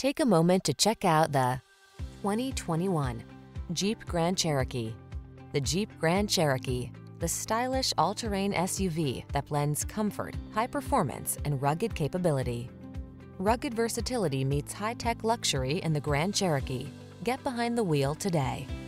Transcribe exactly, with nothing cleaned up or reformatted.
Take a moment to check out the twenty twenty-one Jeep Grand Cherokee. The Jeep Grand Cherokee, the stylish all-terrain S U V that blends comfort, high performance, and rugged capability. Rugged versatility meets high-tech luxury in the Grand Cherokee. Get behind the wheel today.